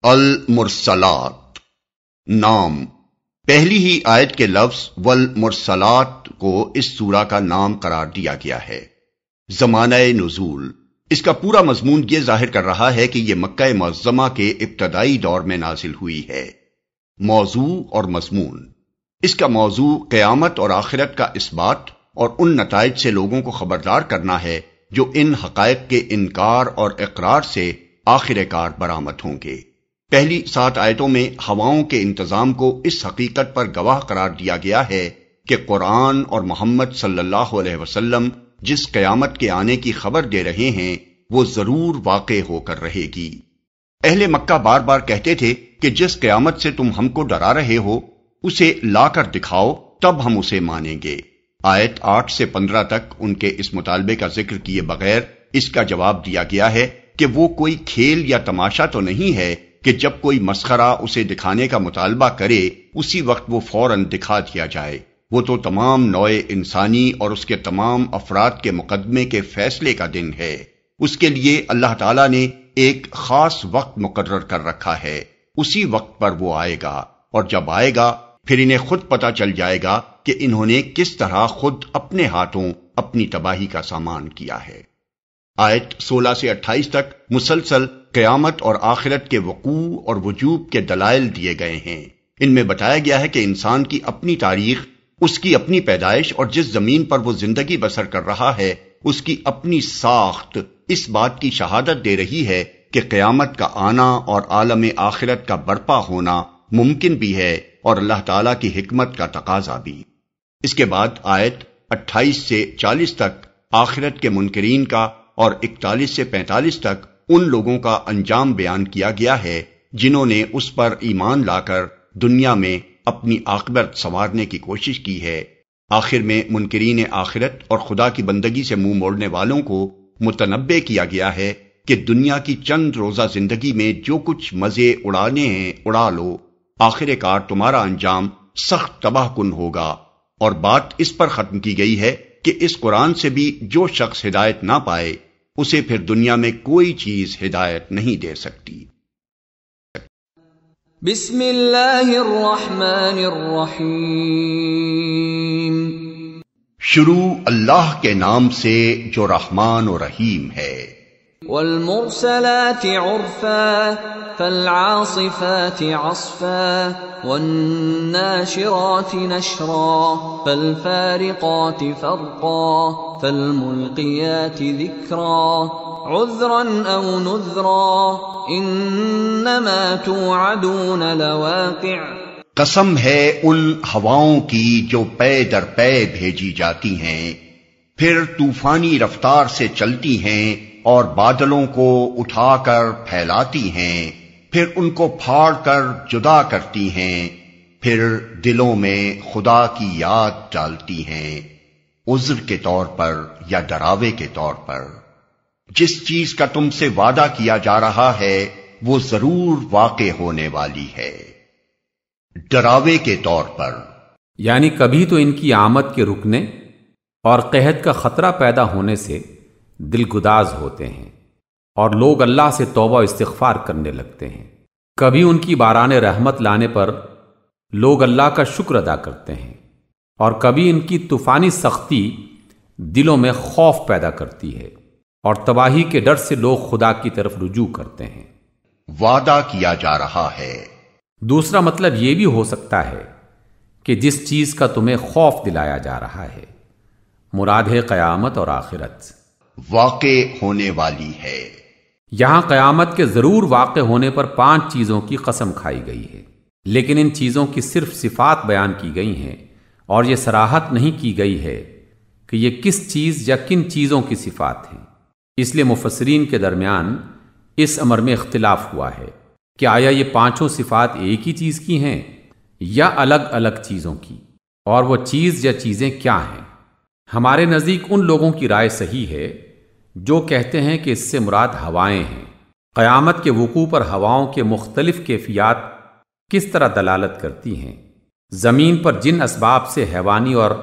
المرسلات نام، پہلی ہی آیت کے لفظ والمرسلات کو اس سورہ کا نام قرار دیا گیا ہے۔ زمانہ نزول، اس کا پورا مضمون یہ ظاہر کر رہا ہے کہ یہ مکہ معظمہ کے ابتدائی دور میں نازل ہوئی ہے۔ موضوع اور مضمون، اس کا موضوع قیامت اور آخرت کا اثبات اور ان نتائج سے لوگوں کو خبردار کرنا ہے جو ان حقائق کے انکار اور اقرار سے آخر کار برآمد ہوں گے۔ پہلی 7 آیتوں میں ہواؤں کے انتظام کو اس حقیقت پر گواہ قرار دیا گیا ہے کہ قرآن اور محمد صلی اللہ علیہ وسلم جس قیامت کے آنے کی خبر دے رہے ہیں وہ ضرور واقع ہو کر رہے گی۔ اہل مکہ بار بار کہتے تھے کہ جس قیامت سے تم ہم کو ڈرا رہے ہو اسے لا کر دکھاؤ تب ہم اسے مانیں گے۔ آیت 8 سے 15 تک ان کے اس مطالبے کا ذکر کیے بغیر اس کا جواب دیا گیا ہے کہ وہ کوئی کھیل یا تماشا تو نہیں ہے کہ جب کوئی مسخرہ اسے دکھانے کا مطالبہ کرے اسی وقت وہ فوراً دکھا دیا جائے۔ وہ تو تمام نوع انسانی اور اس کے تمام افراد کے مقدمے کے فیصلے کا دن ہے۔ اس کے لیے اللہ تعالیٰ نے ایک خاص وقت مقرر کر رکھا ہے، اسی وقت پر وہ آئے گا، اور جب آئے گا پھر انہیں خود پتہ چل جائے گا کہ انہوں نے کس طرح خود اپنے ہاتھوں اپنی تباہی کا سامان کیا ہے۔ آیت 16 سے 28 تک مسلسل قیامت اور آخرت کے وقوع اور وجوب کے دلائل دیے گئے ہیں۔ ان میں بتایا گیا ہے کہ انسان کی اپنی تاریخ، اس کی اپنی پیدائش اور جس زمین پر وہ زندگی بسر کر رہا ہے اس کی اپنی ساخت اس بات کی شہادت دے رہی ہے کہ قیامت کا آنا اور عالم آخرت کا برپا ہونا ممکن بھی ہے اور اللہ تعالیٰ کی حکمت کا تقاضا بھی۔ اس کے بعد آیت 28 سے 40 تک آخرت کے منکرین کا اور 41 سے 45 تک ان لوگوں کا انجام بیان کیا گیا ہے جنہوں نے اس پر ایمان لا کر دنیا میں اپنی عاقبت سنوارنے کی کوشش کی ہے۔ آخر میں منکرین آخرت اور خدا کی بندگی سے منہ موڑنے والوں کو متنبہ کیا گیا ہے کہ دنیا کی چند روزہ زندگی میں جو کچھ مزے اڑانے ہیں اڑا لو، آخر کار تمہارا انجام سخت تباہ کن ہوگا۔ اور بات اس پر ختم کی گئی ہے کہ اس قرآن سے بھی جو شخص ہدایت نہ پائے اسے پھر دنیا میں کوئی چیز ہدایت نہیں دے سکتی۔ بسم اللہ الرحمن الرحیم، شروع اللہ کے نام سے جو رحمان و رحیم ہے۔ والمرسلات عرفا فالعاصفات عصفا والناشرات نشرا فالفارقات فرقا فالملقيات ذكرا عذرا او نذرا انما توعدون لواقع۔ قسم ہے ان ہواؤں کی جو پے در پے بھیجی جاتی ہیں، پھر طوفانی رفتار سے چلتی ہیں اور بادلوں کو اٹھا کر پھیلاتی ہیں، پھر ان کو پھاڑ کر جدا کرتی ہیں، پھر دلوں میں خدا کی یاد ڈالتی ہیں، عذر کے طور پر یا ڈراوے کے طور پر۔ جس چیز کا تم سے وعدہ کیا جا رہا ہے وہ ضرور واقع ہونے والی ہے۔ ڈراوے کے طور پر یعنی کبھی تو ان کی آمد کے رکنے اور قحط کا خطرہ پیدا ہونے سے دل گداز ہوتے ہیں اور لوگ اللہ سے توبہ و استغفار کرنے لگتے ہیں۔ کبھی ان کی باران رحمت لانے پر لوگ اللہ کا شکر ادا کرتے ہیں، اور کبھی ان کی طوفانی سختی دلوں میں خوف پیدا کرتی ہے اور تباہی کے ڈر سے لوگ خدا کی طرف رجوع کرتے ہیں۔ وعدہ کیا جا رہا ہے۔ دوسرا مطلب یہ بھی ہو سکتا ہے کہ جس چیز کا تمہیں خوف دلایا جا رہا ہے، مراد ہے قیامت اور آخرت، واقع ہونے والی ہے۔ یہاں قیامت کے ضرور واقع ہونے پر 5 چیزوں کی قسم کھائی گئی ہے، لیکن ان چیزوں کی صرف صفات بیان کی گئی ہیں اور یہ صراحت نہیں کی گئی ہے کہ یہ کس چیز یا کن چیزوں کی صفات ہیں۔ اس لیے مفسرین کے درمیان اس امر میں اختلاف ہوا ہے کہ آیا یہ 5 صفات ایک ہی چیز کی ہیں یا الگ الگ چیزوں کی، اور وہ چیز یا چیزیں کیا ہیں۔ ہمارے نزدیک ان لوگوں کی رائے صحیح ہے جو کہتے ہیں کہ اس سے مراد ہوائیں ہیں۔ قیامت کے وقوع پر ہواؤں کے مختلف کیفیات کس طرح دلالت کرتی ہیں؟ زمین پر جن اسباب سے حیوانی اور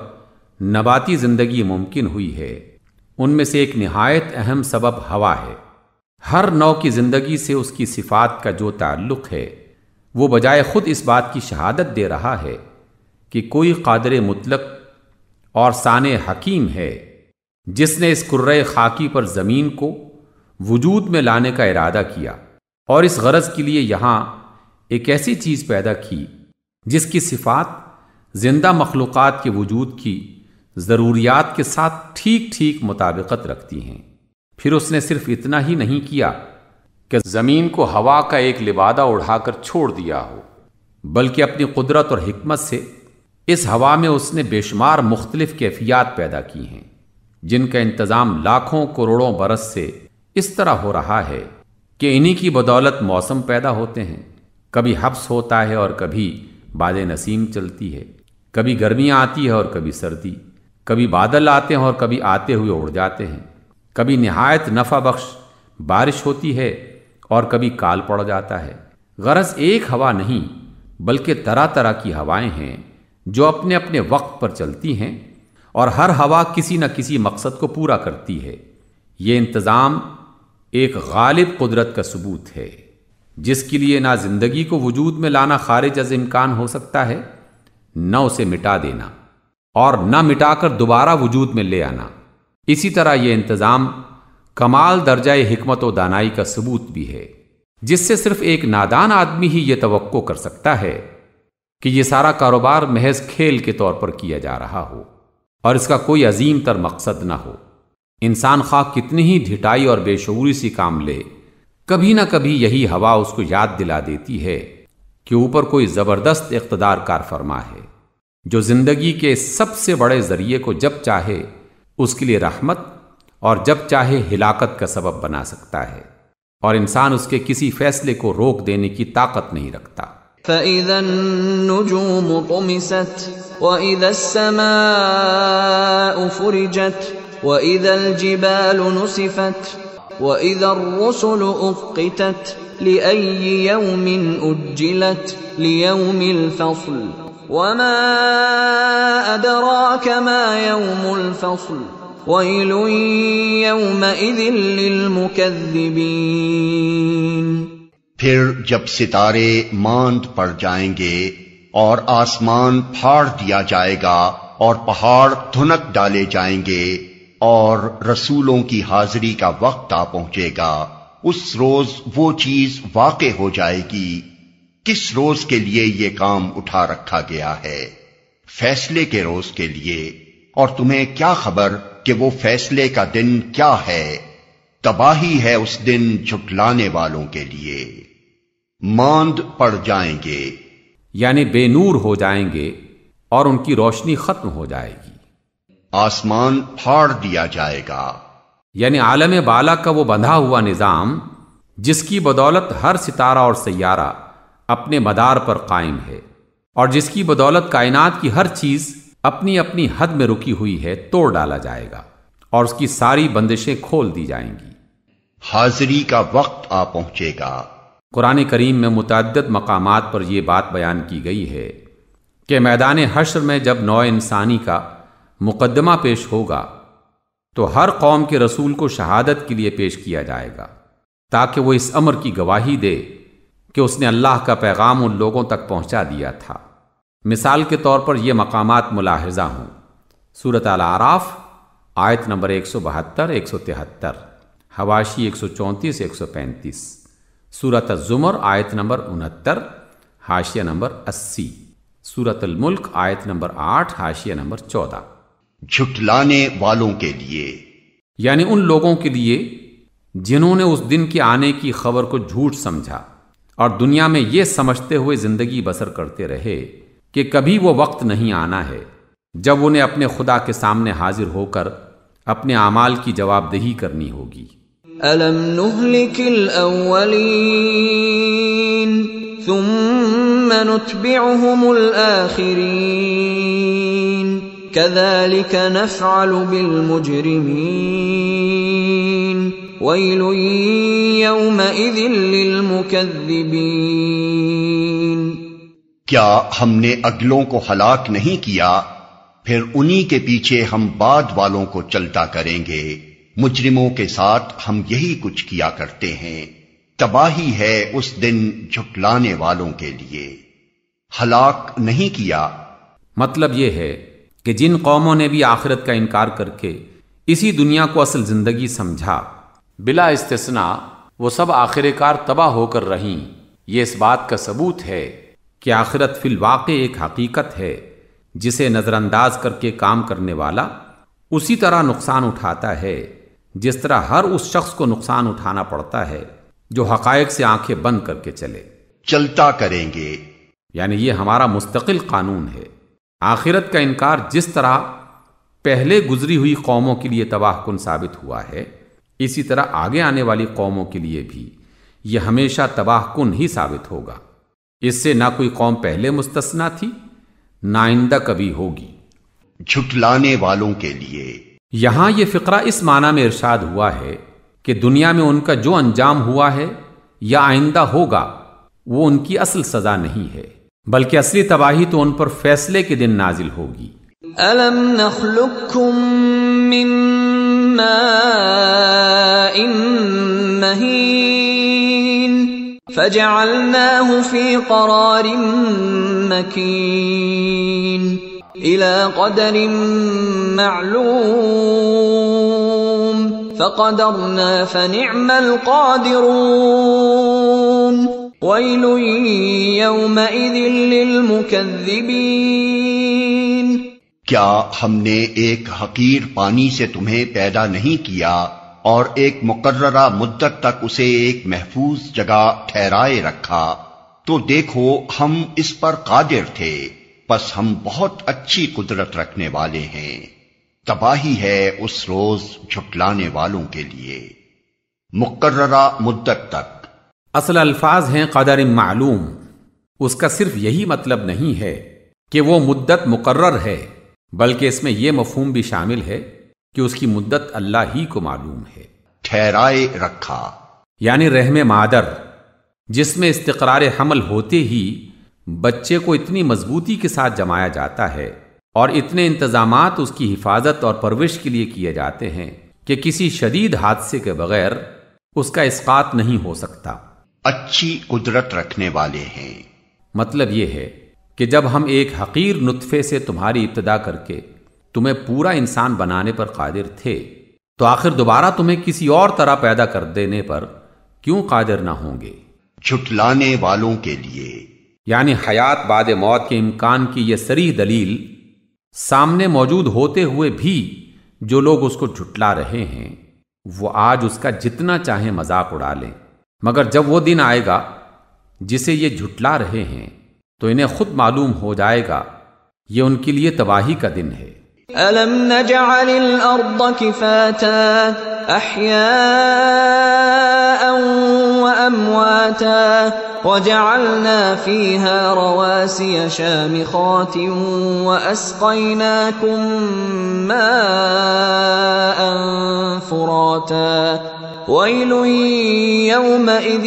نباتی زندگی ممکن ہوئی ہے ان میں سے ایک نہایت اہم سبب ہوا ہے۔ ہر نوع کی زندگی سے اس کی صفات کا جو تعلق ہے وہ بجائے خود اس بات کی شہادت دے رہا ہے کہ کوئی قادر مطلق اور صانع حکیم ہے جس نے اس کرۂ خاکی پر زمین کو وجود میں لانے کا ارادہ کیا اور اس غرض کے لیے یہاں ایک ایسی چیز پیدا کی جس کی صفات زندہ مخلوقات کے وجود کی ضروریات کے ساتھ ٹھیک ٹھیک مطابقت رکھتی ہیں۔ پھر اس نے صرف اتنا ہی نہیں کیا کہ زمین کو ہوا کا ایک لبادہ اڑا کر چھوڑ دیا ہو، بلکہ اپنی قدرت اور حکمت سے اس ہوا میں اس نے بے شمار مختلف کیفیات پیدا کی ہیں جن کا انتظام لاکھوں کروڑوں برس سے اس طرح ہو رہا ہے کہ انہی کی بدولت موسم پیدا ہوتے ہیں، کبھی حبس ہوتا ہے اور کبھی باد نسیم چلتی ہے، کبھی گرمیاں آتی ہے اور کبھی سردی، کبھی بادل آتے ہیں اور کبھی آتے ہوئے اڑ جاتے ہیں، کبھی نہایت نفع بخش بارش ہوتی ہے اور کبھی کال پڑ جاتا ہے۔ غرض ایک ہوا نہیں بلکہ طرح طرح کی ہوائیں ہیں جو اپنے اپنے وقت پر چلتی ہیں اور ہر ہوا کسی نہ کسی مقصد کو پورا کرتی ہے۔ یہ انتظام ایک غالب قدرت کا ثبوت ہے جس کے لیے نہ زندگی کو وجود میں لانا خارج از امکان ہو سکتا ہے، نہ اسے مٹا دینا اور نہ مٹا کر دوبارہ وجود میں لے آنا۔ اسی طرح یہ انتظام کمال درجہ حکمت و دانائی کا ثبوت بھی ہے جس سے صرف ایک نادان آدمی ہی یہ توقع کر سکتا ہے کہ یہ سارا کاروبار محض کھیل کے طور پر کیا جا رہا ہو اور اس کا کوئی عظیم تر مقصد نہ ہو۔ انسان خواہ کتنی ہی ڈھٹائی اور بے شعوری سی کام لے، کبھی نہ کبھی یہی ہوا اس کو یاد دلا دیتی ہے کہ اوپر کوئی زبردست اقتدار کار فرما ہے جو زندگی کے سب سے بڑے ذریعے کو جب چاہے اس کے لیے رحمت اور جب چاہے ہلاکت کا سبب بنا سکتا ہے، اور انسان اس کے کسی فیصلے کو روک دینے کی طاقت نہیں رکھتا۔ فَإِذَا النُّجُومُ طُمِسَتْ وَإِذَا السَّمَاءُ فُرِجَتْ وَإِذَا الْجِبَالُ نُسِفَتْ وَإِذَا الرُّسُلُ أُقِّتَتْ لِأَيِّ يَوْمٍ أُجِّلَتْ لِيَوْمِ الْفَصْلِ وَمَا أَدْرَاكَ مَا يَوْمُ الْفَصْلِ وَيْلٌ يَوْمَئِذٍ لِّلْمُكَذِّبِينَ۔ پھر جب ستارے ماند پڑ جائیں گے اور آسمان پھاڑ دیا جائے گا اور پہاڑ دھنک ڈالے جائیں گے اور رسولوں کی حاضری کا وقت آ پہنچے گا، اس روز وہ چیز واقع ہو جائے گی کس روز کے لیے یہ کام اٹھا رکھا گیا ہے، فیصلے کے روز کے لیے، اور تمہیں کیا خبر کہ وہ فیصلے کا دن کیا ہے؟ تباہی ہے اس دن جھٹلانے والوں کے لیے۔ ماند پڑ جائیں گے یعنی بے نور ہو جائیں گے اور ان کی روشنی ختم ہو جائے گی۔ آسمان پھاڑ دیا جائے گا یعنی عالم بالا کا وہ بندھا ہوا نظام جس کی بدولت ہر ستارہ اور سیارہ اپنے مدار پر قائم ہے اور جس کی بدولت کائنات کی ہر چیز اپنی اپنی حد میں رکی ہوئی ہے، توڑ ڈالا جائے گا اور اس کی ساری بندشیں کھول دی جائیں گی۔ حاضری کا وقت آ پہنچے گا۔ قرآن کریم میں متعدد مقامات پر یہ بات بیان کی گئی ہے کہ میدان حشر میں جب نوع انسانی کا مقدمہ پیش ہوگا تو ہر قوم کے رسول کو شہادت کے لیے پیش کیا جائے گا تاکہ وہ اس امر کی گواہی دے کہ اس نے اللہ کا پیغام ان لوگوں تک پہنچا دیا تھا۔ مثال کے طور پر یہ مقامات ملاحظہ ہوں: سورۃ الاعراف آیت نمبر 172 173، حواشی 134 135، سورۃ الزمر آیت نمبر 69، حاشیہ نمبر 80، سورۃ الملک آیت نمبر 8، حاشیہ نمبر 14۔ جھٹلانے والوں کے لیے یعنی ان لوگوں کے لیے جنہوں نے اس دن کے آنے کی خبر کو جھوٹ سمجھا اور دنیا میں یہ سمجھتے ہوئے زندگی بسر کرتے رہے کہ کبھی وہ وقت نہیں آنا ہے جب انہیں اپنے خدا کے سامنے حاضر ہو کر اپنے اعمال کی جواب دہی کرنی ہوگی۔ أَلَمْ نُهْلِكِ الْأَوَّلِينَ ثُمَّ نُتْبِعُهُمُ الْآخِرِينَ كَذَلِكَ نَفْعَلُ بِالْمُجْرِمِينَ وَيْلٌ يَوْمَئِذٍ لِّلْمُكَذِّبِينَ۔ کیا ہم نے اگلوں کو ہلاک نہیں کیا؟ پھر انہی کے پیچھے ہم بعد والوں کو چلتا کریں گے۔ مجرموں کے ساتھ ہم یہی کچھ کیا کرتے ہیں، تباہی ہے اس دن جھٹلانے والوں کے لیے، ہلاک نہیں کیا۔ مطلب یہ ہے کہ جن قوموں نے بھی آخرت کا انکار کر کے اسی دنیا کو اصل زندگی سمجھا، بلا استثناء وہ سب آخر کار تباہ ہو کر رہیں۔ یہ اس بات کا ثبوت ہے کہ آخرت فی الواقع ایک حقیقت ہے جسے نظر انداز کر کے کام کرنے والا اسی طرح نقصان اٹھاتا ہے جس طرح ہر اس شخص کو نقصان اٹھانا پڑتا ہے جو حقائق سے آنکھیں بند کر کے چلے۔ چلتا کریں گے، یعنی یہ ہمارا مستقل قانون ہے۔ آخرت کا انکار جس طرح پہلے گزری ہوئی قوموں کے لیے تباہ کن ثابت ہوا ہے، اسی طرح آگے آنے والی قوموں کے لیے بھی یہ ہمیشہ تباہ کن ہی ثابت ہوگا۔ اس سے نہ کوئی قوم پہلے مستثنا تھی، نہ آئندہ کبھی ہوگی۔ جھٹلانے والوں کے لیے یہاں یہ فقرہ اس معنی میں ارشاد ہوا ہے کہ دنیا میں ان کا جو انجام ہوا ہے یا آئندہ ہوگا وہ ان کی اصل سزا نہیں ہے، بلکہ اصلی تباہی تو ان پر فیصلے کے دن نازل ہوگی۔ أَلَمْ نَخْلُقكُّم مِّن مَّاءٍ مَّهِينٍ فَجَعَلْنَاهُ فِي قَرَارٍ مَّكِينٍ إِلَى قَدَرٍ مَّعْلُومٍ فَقَدَرْنَا فَنِعْمَ الْقَادِرُونَ وَيْلٌ يَوْمَئِذٍ لِّلْمُكَذِّبِينَ۔ کیا ہم نے ایک حقیر پانی سے تمہیں پیدا نہیں کیا اور ایک مقررہ مدت تک اسے ایک محفوظ جگہ ٹھہرائے رکھا؟ تو دیکھو ہم اس پر قادر تھے، پس ہم بہت اچھی قدرت رکھنے والے ہیں۔ تباہی ہے اس روز جھٹلانے والوں کے لیے۔ مقررہ مدت تک اصل الفاظ ہیں قدر معلوم، اس کا صرف یہی مطلب نہیں ہے کہ وہ مدت مقرر ہے، بلکہ اس میں یہ مفہوم بھی شامل ہے کہ اس کی مدت اللہ ہی کو معلوم ہے۔ ٹھہرائے رکھا یعنی رحم مادر جس میں استقرار حمل ہوتے ہی بچے کو اتنی مضبوطی کے ساتھ جمایا جاتا ہے اور اتنے انتظامات اس کی حفاظت اور پرورش کے لیے کیے جاتے ہیں کہ کسی شدید حادثے کے بغیر اس کا اسقاط نہیں ہو سکتا۔ اچھی قدرت رکھنے والے ہیں۔ مطلب یہ ہے کہ جب ہم ایک حقیر نطفے سے تمہاری ابتدا کر کے تمہیں پورا انسان بنانے پر قادر تھے، تو آخر دوبارہ تمہیں کسی اور طرح پیدا کر دینے پر کیوں قادر نہ ہوں گے؟ جھٹلانے والوں کے لیے یعنی حیات بعد موت کے امکان کی یہ صریح دلیل سامنے موجود ہوتے ہوئے بھی جو لوگ اس کو جھٹلا رہے ہیں وہ آج اس کا جتنا چاہیں مذاق اڑا لیں، مگر جب وہ دن آئے گا جسے یہ جھٹلا رہے ہیں تو انہیں خود معلوم ہو جائے گا یہ ان کے لیے تباہی کا دن ہے۔ أَلَمْ نَجْعَلِ الْأَرْضَ كِفَاتًا أَحْيَاءً وَأَمْوَاتًا وَجَعَلْنَا فِيهَا رَوَاسِيَ شَامِخَاتٍ وَأَسْقَيْنَاكُم مَّاءً فُرَاتًا وَيْلٌ يَوْمَئِذٍ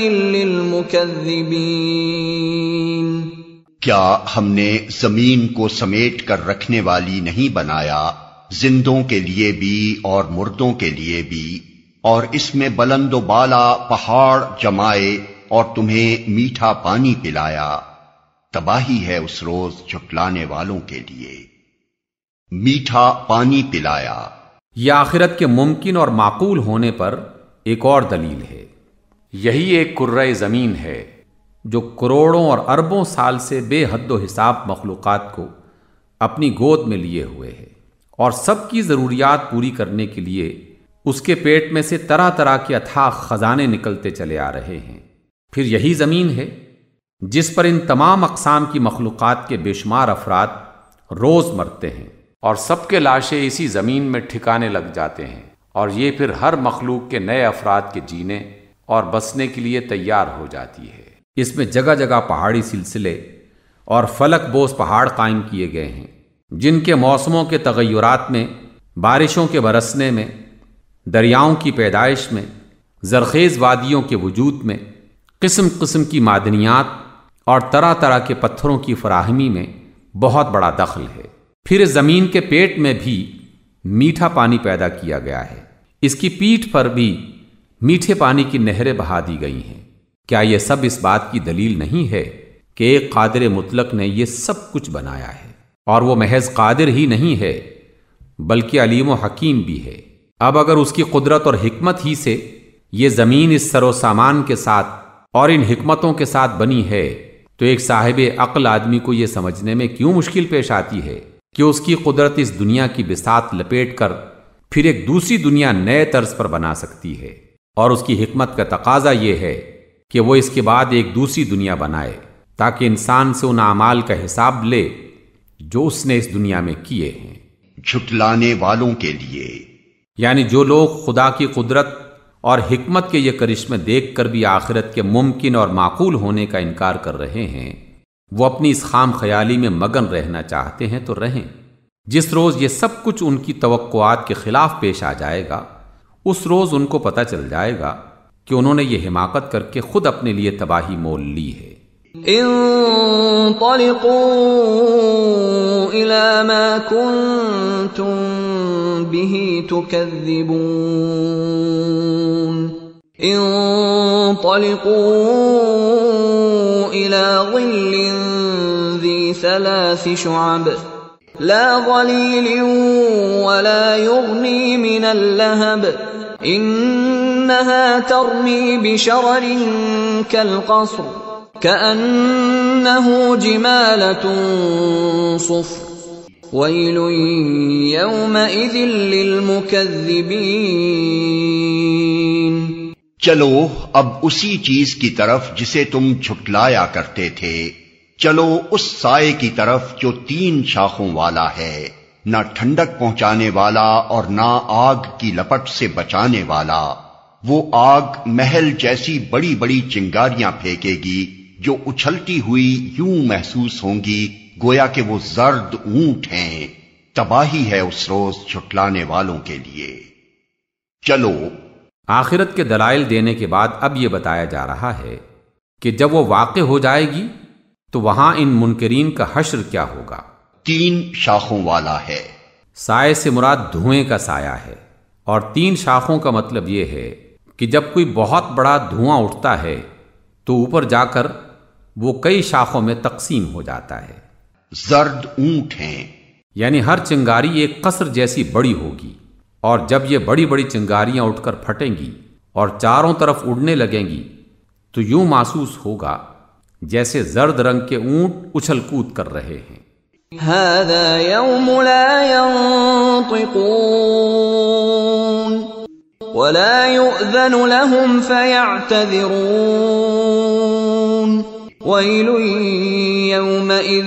لِّلْمُكَذِّبِينَ۔ کیا ہم نے زمین کو سمیٹ کر رکھنے والی نہیں بنایا، زندوں کے لیے بھی اور مردوں کے لیے بھی، اور اس میں بلند و بالا پہاڑ جمائے اور تمہیں میٹھا پانی پلایا؟ تباہی ہے اس روز جھٹلانے والوں کے لیے۔ میٹھا پانی پلایا یہ آخرت کے ممکن اور معقول ہونے پر ایک اور دلیل ہے۔ یہی ایک کرۂ زمین ہے جو کروڑوں اور اربوں سال سے بے حد و حساب مخلوقات کو اپنی گود میں لیے ہوئے ہے اور سب کی ضروریات پوری کرنے کے لیے اس کے پیٹ میں سے طرح طرح کے اتھاہ خزانے نکلتے چلے آ رہے ہیں۔ پھر یہی زمین ہے جس پر ان تمام اقسام کی مخلوقات کے بے شمار افراد روز مرتے ہیں اور سب کے لاشیں اسی زمین میں ٹھکانے لگ جاتے ہیں، اور یہ پھر ہر مخلوق کے نئے افراد کے جینے اور بسنے کے لیے تیار ہو جاتی ہے۔ اس میں جگہ جگہ پہاڑی سلسلے اور فلک بوس پہاڑ قائم کیے گئے ہیں جن کے موسموں کے تغیرات میں، بارشوں کے برسنے میں، دریاؤں کی پیدائش میں، زرخیز وادیوں کے وجود میں، قسم قسم کی معدنیات اور طرح طرح کے پتھروں کی فراہمی میں بہت بڑا دخل ہے۔ پھر اس زمین کے پیٹ میں بھی میٹھا پانی پیدا کیا گیا ہے۔ اس کی پیٹھ پر بھی میٹھے پانی کی نہریں بہا دی گئی ہیں۔ کیا یہ سب اس بات کی دلیل نہیں ہے کہ ایک قادر مطلق نے یہ سب کچھ بنایا ہے، اور وہ محض قادر ہی نہیں ہے بلکہ علیم و حکیم بھی ہے۔ اب اگر اس کی قدرت اور حکمت ہی سے یہ زمین اس سر و سامان کے ساتھ اور ان حکمتوں کے ساتھ بنی ہے، تو ایک صاحب عقل آدمی کو یہ سمجھنے میں کیوں مشکل پیش آتی ہے کہ اس کی قدرت اس دنیا کی بساط لپیٹ کر پھر ایک دوسری دنیا نئے طرز پر بنا سکتی ہے، اور اس کی حکمت کا تقاضا یہ ہے کہ وہ اس کے بعد ایک دوسری دنیا بنائے تاکہ انسان سے ان اعمال کا حساب لے جو اس نے اس دنیا میں کیے ہیں۔ جھٹلانے والوں کے لیے، یعنی جو لوگ خدا کی قدرت اور حکمت کے یہ کرشمے دیکھ کر بھی آخرت کے ممکن اور معقول ہونے کا انکار کر رہے ہیں، وہ اپنی اس خام خیالی میں مگن رہنا چاہتے ہیں تو رہیں۔ جس روز یہ سب کچھ ان کی توقعات کے خلاف پیش آ جائے گا، اس روز ان کو پتہ چل جائے گا کہ انہوں نے یہ حماقت کر کے خود اپنے لیے تباہی مول لی ہے۔ انطلقوا إلى ما كنتم به تكذبون انطلقوا إلى ظل ذي 3 شعب لا ظليل ولا يغني من اللهب إنها ترمي بشرر كالقصر كأنه جمالة صفر ويل يومئذ للمكذبين۔ چلو اب اسی چیز کی طرف جسے تم جھٹلایا کرتے تھے، چلو اس سائے کی طرف جو 3 شاخوں والا ہے، نہ ٹھنڈک پہنچانے والا اور نہ آگ کی لپٹ سے بچانے والا۔ وہ آگ محل جیسی بڑی بڑی چنگاریاں پھینکے گی جو اچھلتی ہوئی یوں محسوس ہوں گی گویا کہ وہ زرد اونٹ ہیں۔ تباہی ہے اس روز جھٹلانے والوں کے لیے۔ چلو آخرت کے دلائل دینے کے بعد اب یہ بتایا جا رہا ہے کہ جب وہ واقع ہو جائے گی تو وہاں ان منکرین کا حشر کیا ہوگا۔ 3 شاخوں والا ہے۔ سائے سے مراد دھوئیں کا سایہ ہے، اور 3 شاخوں کا مطلب یہ ہے کہ جب کوئی بہت بڑا دھواں اٹھتا ہے تو اوپر جا کر وہ کئی شاخوں میں تقسیم ہو جاتا ہے۔ زرد اونٹ ہیں، یعنی ہر چنگاری ایک قصر جیسی بڑی ہوگی، اور جب یہ بڑی بڑی چنگاریاں اٹھ کر پھٹیں گی اور چاروں طرف اڑنے لگیں گی تو یوں محسوس ہوگا جیسے زرد رنگ کے اونٹ اچھل کود کر رہے ہیں۔ هذا يوم لا ينطقون ولا يؤذن لهم فيعتذرون ويل يومئذ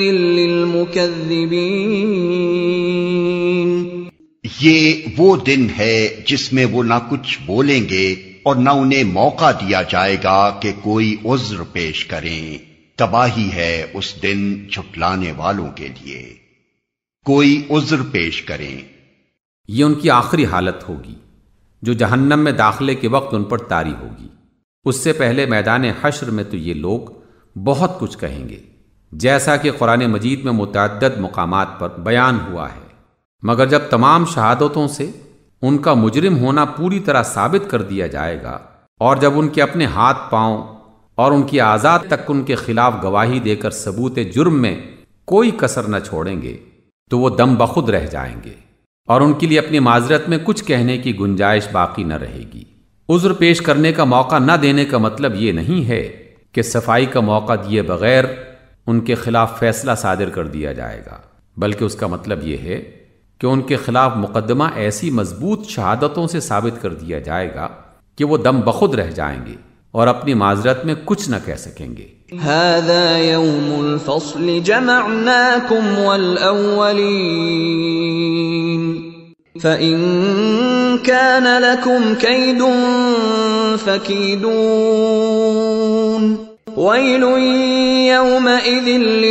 للمكذبين۔ یہ وہ دن ہے جس میں وہ نہ کچھ بولیں گے اور نہ انہیں موقع دیا جائے گا کہ کوئی عذر پیش کریں۔ تباہی ہے اس دن جھٹلانے والوں کے لیے، کوئی عذر پیش کریں۔ یہ ان کی آخری حالت ہوگی جو جہنم میں داخلے کے وقت ان پر طاری ہوگی۔ اس سے پہلے میدان حشر میں تو یہ لوگ بہت کچھ کہیں گے، جیسا کہ قرآن مجید میں متعدد مقامات پر بیان ہوا ہے، مگر جب تمام شہادتوں سے ان کا مجرم ہونا پوری طرح ثابت کر دیا جائے گا، اور جب ان کے اپنے ہاتھ پاؤں اور ان کی اعضاء تک ان کے خلاف گواہی دے کر ثبوت جرم میں کوئی کسر نہ چھوڑیں گے تو وہ دم بخود رہ جائیں گے، اور ان کے لیے اپنی معذرت میں کچھ کہنے کی گنجائش باقی نہ رہے گی۔ عذر پیش کرنے کا موقع نہ دینے کا مطلب یہ نہیں ہے کہ صفائی کا موقع دیے بغیر ان کے خلاف فیصلہ صادر کر دیا جائے گا، بلکہ اس کا مطلب یہ ہے کہ ان کے خلاف مقدمہ ایسی مضبوط شہادتوں سے ثابت کر دیا جائے گا کہ وہ دم بخود رہ جائیں گے اور اپنی معذرت میں کچھ نہ کہہ سکیں گے۔ هذا يوم الفصل جمعناكم والأولين فإن كان لكم كيد فكيدون ويل يومئذ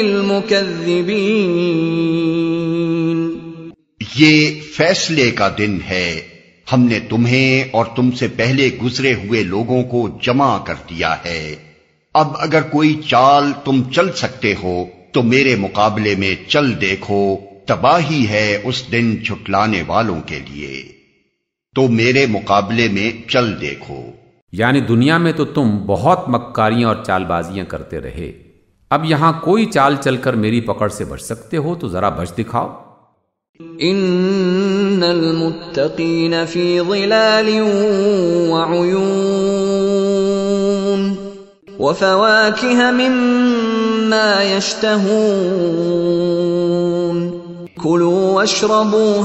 للمكذبين۔ یہ فیصلے کا دن ہے، ہم نے تمہیں اور تم سے پہلے گزرے ہوئے لوگوں کو جمع کر دیا ہے۔ اب اگر کوئی چال تم چل سکتے ہو تو میرے مقابلے میں چل دیکھو، تباہی ہے اس دن جھٹلانے والوں کے لیے۔ تو میرے مقابلے میں چل دیکھو۔ یعنی دنیا میں تو تم بہت مکاریاں اور چال بازیاں کرتے رہے، اب یہاں کوئی چال چل کر میری پکڑ سے بچ سکتے ہو تو ذرا بچ دکھاؤ۔ ان المتقین فی ظلال وعیون وفواکہ مما یشتہون کلوا واشربوا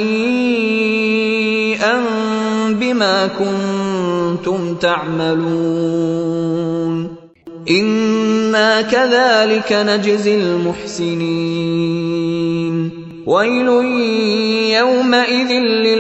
ہنیئا بما کنتم تعملون انا كذلك نجزی المحسنین ویل یومئذ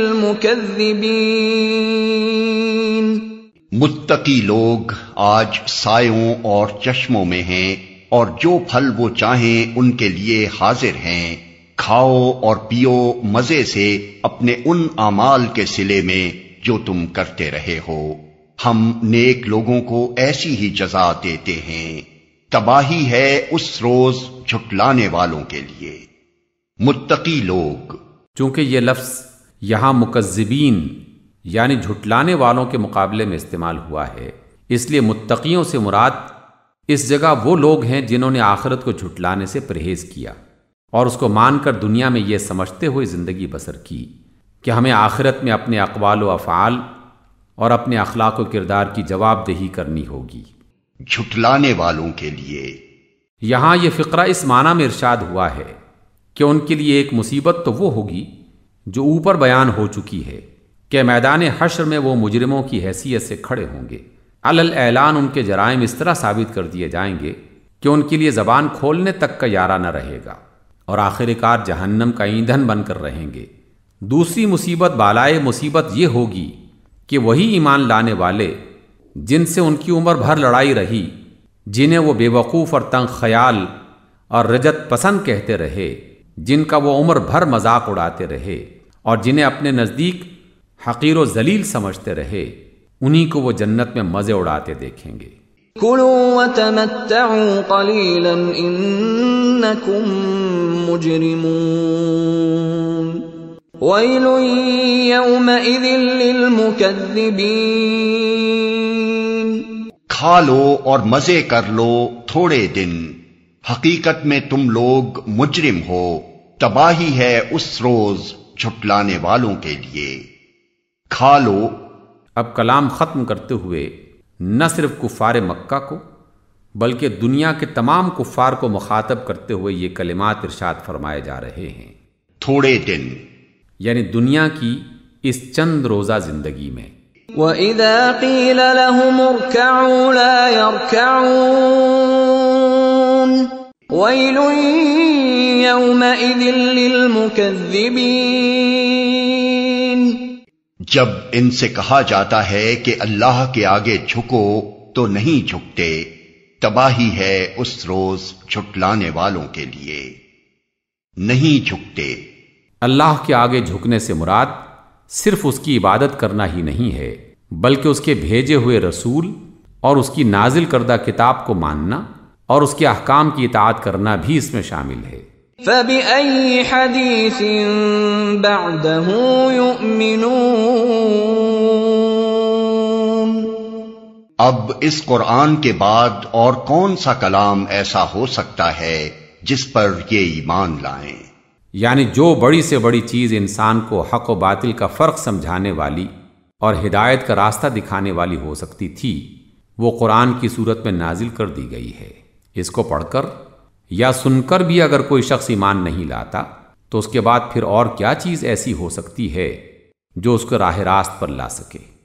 للمکذبین۔ متقی لوگ آج سایوں اور چشموں میں ہیں، اور جو پھل وہ چاہیں ان کے لیے حاضر ہیں، کھاؤ اور پیو مزے سے اپنے ان اعمال کے صلے میں جو تم کرتے رہے ہو، ہم نیک لوگوں کو ایسی ہی جزا دیتے ہیں۔ تباہی ہے اس روز جھٹلانے والوں کے لیے۔ متقی لوگ، چونکہ یہ لفظ یہاں مکذبین یعنی جھٹلانے والوں کے مقابلے میں استعمال ہوا ہے، اس لیے متقیوں سے مراد اس جگہ وہ لوگ ہیں جنہوں نے آخرت کو جھٹلانے سے پرہیز کیا اور اس کو مان کر دنیا میں یہ سمجھتے ہوئے زندگی بسر کی کہ ہمیں آخرت میں اپنے اقوال و افعال اور اپنے اخلاق و کردار کی جواب دہی کرنی ہوگی۔ جھٹلانے والوں کے لیے یہاں یہ فقرہ اس معنی میں ارشاد ہوا ہے کہ ان کے لیے ایک مصیبت تو وہ ہوگی جو اوپر بیان ہو چکی ہے کہ میدان حشر میں وہ مجرموں کی حیثیت سے کھڑے ہوں گے، علی الاعلان ان کے جرائم اس طرح ثابت کر دیے جائیں گے کہ ان کے لیے زبان کھولنے تک کا یارہ نہ رہے گا، اور آخر کار جہنم کا ایندھن بن کر رہیں گے۔ دوسری مصیبت بالائے مصیبت یہ ہوگی کہ وہی ایمان لانے والے جن سے ان کی عمر بھر لڑائی رہی، جنہیں وہ بے وقوف اور تنگ خیال اور رجت پسند کہتے رہے، جن کا وہ عمر بھر مذاق اڑاتے رہے اور جنہیں اپنے نزدیک حقیر و ذلیل سمجھتے رہے، انہی کو وہ جنت میں مزے اڑاتے دیکھیں گے۔ کلوا وتمتعوا قلیلا انکم مجرمون ویل یومئذ للمکذبین۔ کھا لو اور مزے کر لو تھوڑے دن، حقیقت میں تم لوگ مجرم ہو، تباہی ہے اس روز جھٹلانے والوں کے لیے۔ کھا لو۔ اب کلام ختم کرتے ہوئے نہ صرف کفار مکہ کو بلکہ دنیا کے تمام کفار کو مخاطب کرتے ہوئے یہ کلمات ارشاد فرمائے جا رہے ہیں۔ تھوڑے دن یعنی دنیا کی اس چند روزہ زندگی میں۔ وَإِذَا قِيلَ لَهُمُ ارْكَعُوا لَا يَرْكَعُونَ وَيْلٌ يَوْمَئِذٍ لِّلْمُكَذِّبِينَ۔ جب ان سے کہا جاتا ہے کہ اللہ کے آگے جھکو تو نہیں جھکتے، تباہی ہے اس روز جھٹلانے والوں کے لیے، نہیں جھکتے۔ اللہ کے آگے جھکنے سے مراد صرف اس کی عبادت کرنا ہی نہیں ہے، بلکہ اس کے بھیجے ہوئے رسول اور اس کی نازل کردہ کتاب کو ماننا اور اس کے احکام کی اطاعت کرنا بھی اس میں شامل ہے۔ فَبِأَيِّ حَدِيثٍ بَعْدَهُ يُؤْمِنُونَ۔ اب اس قرآن کے بعد اور کون سا کلام ایسا ہو سکتا ہے جس پر یہ ایمان لائیں؟ یعنی جو بڑی سے بڑی چیز انسان کو حق و باطل کا فرق سمجھانے والی اور ہدایت کا راستہ دکھانے والی ہو سکتی تھی، وہ قرآن کی صورت میں نازل کر دی گئی ہے۔ اس کو پڑھ کر یا سن کر بھی اگر کوئی شخص ایمان نہیں لاتا تو اس کے بعد پھر اور کیا چیز ایسی ہو سکتی ہے جو اس کو راہ راست پر لا سکے؟